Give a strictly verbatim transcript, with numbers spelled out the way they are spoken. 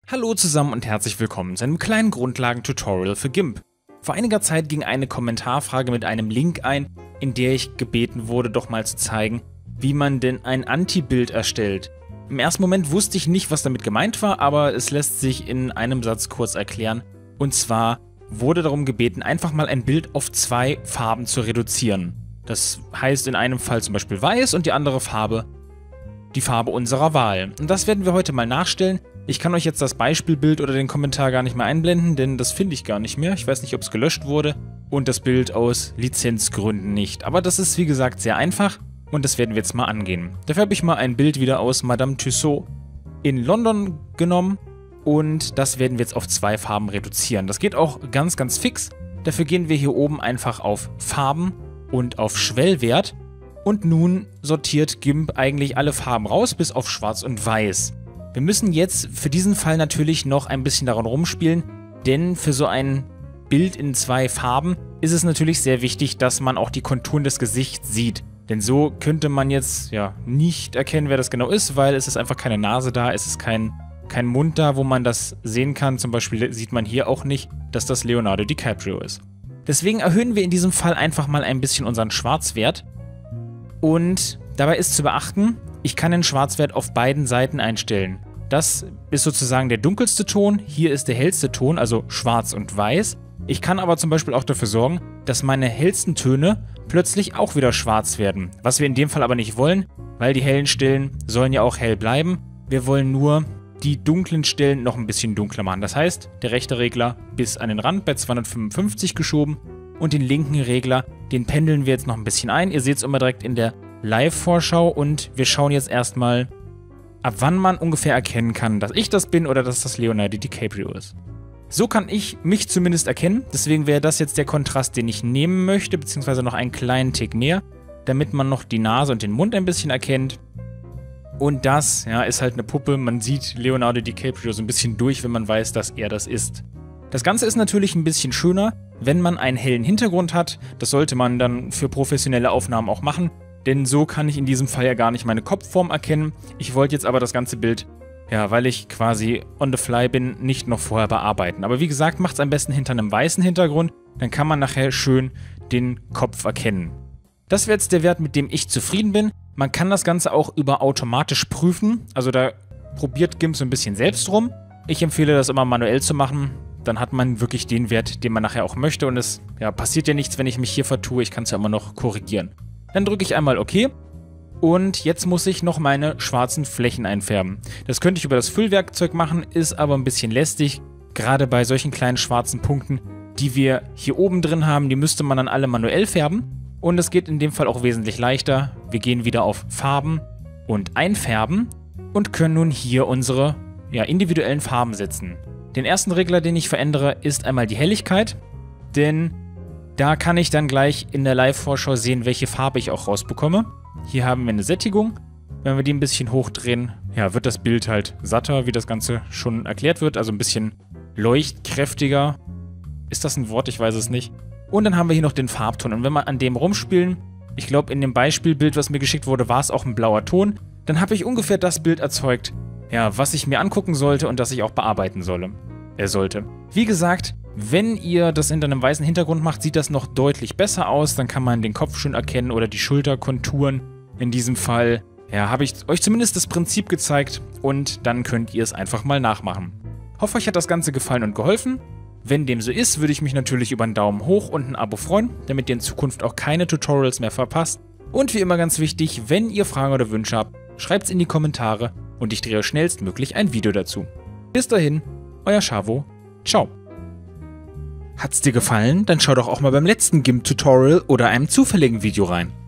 Hallo zusammen und herzlich willkommen zu einem kleinen Grundlagen-Tutorial für GIMP. Vor einiger Zeit ging eine Kommentarfrage mit einem Link ein, in der ich gebeten wurde, doch mal zu zeigen, wie man denn ein Anti-Bild erstellt. Im ersten Moment wusste ich nicht, was damit gemeint war, aber es lässt sich in einem Satz kurz erklären. Und zwar wurde darum gebeten, einfach mal ein Bild auf zwei Farben zu reduzieren. Das heißt in einem Fall zum Beispiel weiß und die andere Farbe die Farbe unserer Wahl. Und das werden wir heute mal nachstellen. Ich kann euch jetzt das Beispielbild oder den Kommentar gar nicht mehr einblenden, denn das finde ich gar nicht mehr. Ich weiß nicht, ob es gelöscht wurde und das Bild aus Lizenzgründen nicht. Aber das ist wie gesagt sehr einfach und das werden wir jetzt mal angehen. Dafür habe ich mal ein Bild wieder aus Madame Tussauds in London genommen und das werden wir jetzt auf zwei Farben reduzieren. Das geht auch ganz, ganz fix. Dafür gehen wir hier oben einfach auf Farben und auf Schwellwert. Und nun sortiert GIMP eigentlich alle Farben raus, bis auf Schwarz und Weiß. Wir müssen jetzt für diesen Fall natürlich noch ein bisschen daran rumspielen, denn für so ein Bild in zwei Farben ist es natürlich sehr wichtig, dass man auch die Konturen des Gesichts sieht. Denn so könnte man jetzt ja nicht erkennen, wer das genau ist, weil es ist einfach keine Nase da, es ist kein, kein Mund da, wo man das sehen kann. Zum Beispiel sieht man hier auch nicht, dass das Leonardo DiCaprio ist. Deswegen erhöhen wir in diesem Fall einfach mal ein bisschen unseren Schwarzwert. Und dabei ist zu beachten, ich kann den Schwarzwert auf beiden Seiten einstellen. Das ist sozusagen der dunkelste Ton, hier ist der hellste Ton, also schwarz und weiß. Ich kann aber zum Beispiel auch dafür sorgen, dass meine hellsten Töne plötzlich auch wieder schwarz werden. Was wir in dem Fall aber nicht wollen, weil die hellen Stellen sollen ja auch hell bleiben. Wir wollen nur die dunklen Stellen noch ein bisschen dunkler machen. Das heißt, der rechte Regler bis an den Rand bei zweihundertfünfundfünfzig geschoben. Und den linken Regler, den pendeln wir jetzt noch ein bisschen ein. Ihr seht es immer direkt in der Live-Vorschau und wir schauen jetzt erstmal, ab wann man ungefähr erkennen kann, dass ich das bin oder dass das Leonardo DiCaprio ist. So kann ich mich zumindest erkennen, deswegen wäre das jetzt der Kontrast, den ich nehmen möchte, beziehungsweise noch einen kleinen Tick mehr, damit man noch die Nase und den Mund ein bisschen erkennt. Und das, ja, ist halt eine Puppe, man sieht Leonardo DiCaprio so ein bisschen durch, wenn man weiß, dass er das ist. Das Ganze ist natürlich ein bisschen schöner, wenn man einen hellen Hintergrund hat. Das sollte man dann für professionelle Aufnahmen auch machen, denn so kann ich in diesem Fall ja gar nicht meine Kopfform erkennen. Ich wollte jetzt aber das ganze Bild, ja, weil ich quasi on the fly bin, nicht noch vorher bearbeiten. Aber wie gesagt, macht es am besten hinter einem weißen Hintergrund, dann kann man nachher schön den Kopf erkennen. Das wäre jetzt der Wert, mit dem ich zufrieden bin. Man kann das Ganze auch über automatisch prüfen, also da probiert GIMP so ein bisschen selbst rum. Ich empfehle das immer manuell zu machen. Dann hat man wirklich den Wert, den man nachher auch möchte und es ja, passiert ja nichts, wenn ich mich hier vertue, ich kann es ja immer noch korrigieren. Dann drücke ich einmal OK und jetzt muss ich noch meine schwarzen Flächen einfärben. Das könnte ich über das Füllwerkzeug machen, ist aber ein bisschen lästig, gerade bei solchen kleinen schwarzen Punkten, die wir hier oben drin haben, die müsste man dann alle manuell färben und es geht in dem Fall auch wesentlich leichter. Wir gehen wieder auf Farben und Einfärben und können nun hier unsere ja, individuellen Farben setzen. Den ersten Regler, den ich verändere, ist einmal die Helligkeit, denn da kann ich dann gleich in der Live-Vorschau sehen, welche Farbe ich auch rausbekomme. Hier haben wir eine Sättigung. Wenn wir die ein bisschen hochdrehen, ja, wird das Bild halt satter, wie das Ganze schon erklärt wird, also ein bisschen leuchtkräftiger. Ist das ein Wort? Ich weiß es nicht. Und dann haben wir hier noch den Farbton. Und wenn wir an dem rumspielen, ich glaube in dem Beispielbild, was mir geschickt wurde, war es auch ein blauer Ton, dann habe ich ungefähr das Bild erzeugt, ja, was ich mir angucken sollte und das ich auch bearbeiten solle. Er sollte. Wie gesagt, wenn ihr das hinter einem weißen Hintergrund macht, sieht das noch deutlich besser aus. Dann kann man den Kopf schön erkennen oder die Schulterkonturen. In diesem Fall, ja, habe ich euch zumindest das Prinzip gezeigt und dann könnt ihr es einfach mal nachmachen. Hoffe, euch hat das Ganze gefallen und geholfen. Wenn dem so ist, würde ich mich natürlich über einen Daumen hoch und ein Abo freuen, damit ihr in Zukunft auch keine Tutorials mehr verpasst. Und wie immer ganz wichtig, wenn ihr Fragen oder Wünsche habt, schreibt es in die Kommentare und ich drehe schnellstmöglich ein Video dazu. Bis dahin, euer Chavo. Ciao. Hat's dir gefallen? Dann schau doch auch mal beim letzten GIMP-Tutorial oder einem zufälligen Video rein.